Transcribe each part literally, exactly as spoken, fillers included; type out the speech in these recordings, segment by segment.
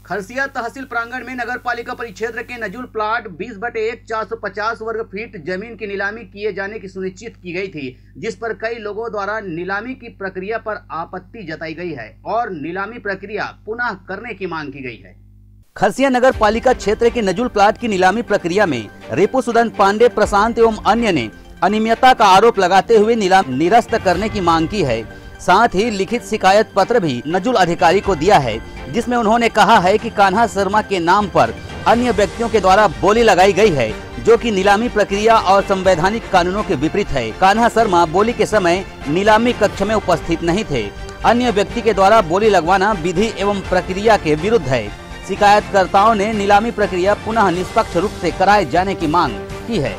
खरसिया तहसील प्रांगण में नगर पालिका परिक्षेत्र के नजुल प्लाट बीस बटे एक चार सौ पचास वर्ग फीट जमीन की नीलामी किए जाने की सुनिश्चित की गई थी, जिस पर कई लोगों द्वारा नीलामी की प्रक्रिया पर आपत्ति जताई गई है और नीलामी प्रक्रिया पुनः करने की मांग की गई है। खरसिया नगर पालिका क्षेत्र के नजुल प्लाट की नीलामी प्रक्रिया में रिपु सुदन पांडे, प्रशांत एवं अन्य ने अनियमितता का आरोप लगाते हुए नीलाम निरस्त करने की मांग की है। साथ ही लिखित शिकायत पत्र भी नजुल अधिकारी को दिया है, जिसमें उन्होंने कहा है कि कान्हा शर्मा के नाम पर अन्य व्यक्तियों के द्वारा बोली लगाई गई है, जो कि नीलामी प्रक्रिया और संवैधानिक कानूनों के विपरीत है। कान्हा शर्मा बोली के समय नीलामी कक्ष में उपस्थित नहीं थे। अन्य व्यक्ति के द्वारा बोली लगवाना विधि एवं प्रक्रिया के विरुद्ध है। शिकायतकर्ताओं ने नीलामी प्रक्रिया पुनः निष्पक्ष रूप से कराए जाने की मांग की है।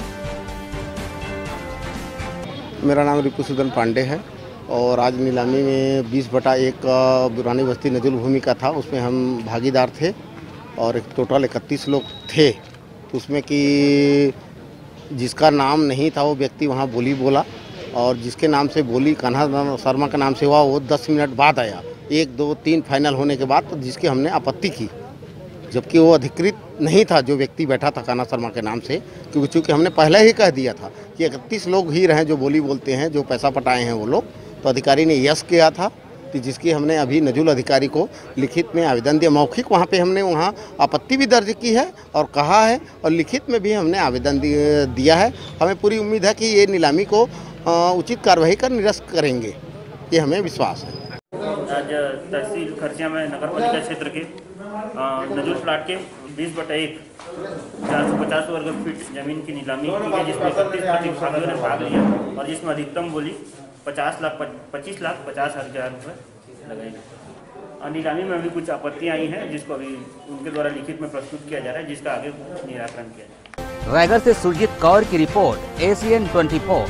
मेरा नाम रिपु सुदन पांडे है और आज नीलामी में बीस बटा एक पुरानी बस्ती नजुल भूमि का था, उसमें हम भागीदार थे और एक टोटल इकतीस लोग थे। उसमें कि जिसका नाम नहीं था वो व्यक्ति वहाँ बोली बोला और जिसके नाम से बोली कान्हा शर्मा के नाम से हुआ वो दस मिनट बाद आया, एक दो तीन फाइनल होने के बाद, तो जिसकी हमने आपत्ति की, जबकि वो अधिकृत नहीं था जो व्यक्ति बैठा था कान्हा शर्मा के नाम से, क्योंकि चूँकि हमने पहले ही कह दिया था कि इकतीस लोग ही रहे जो बोली बोलते हैं, जो पैसा पटाए हैं वो लोग। तो अधिकारी ने यस किया था कि जिसकी हमने अभी नजुल अधिकारी को लिखित में आवेदन दिया, मौखिक वहाँ पे हमने वहाँ आपत्ति भी दर्ज की है और कहा है और लिखित में भी हमने आवेदन दिया है। हमें पूरी उम्मीद है कि ये नीलामी को उचित कार्रवाई कर निरस्त करेंगे, ये हमें विश्वास है। आज तहसील खरसिया में नगर पालिका क्षेत्र के नजुल प्लाट के बीस बटा एक चार सौ पचास वर्ग फीट जमीन की नीलामी की गई, जिसमें इकतीस प्रतिभागियों ने भाग लिया और जिसमें अधिकतम बोली पचास लाख पच्चीस लाख पचास हजार रुपये लगाई गई। नीलामी में अभी कुछ आपत्तियां आई हैं, जिसको अभी उनके द्वारा लिखित में प्रस्तुत किया जा रहा है, जिसका आगे निराकरण किया जाए। रायगढ़ से सुरजीत कौर की रिपोर्ट, एशियन ट्वेंटी फोर।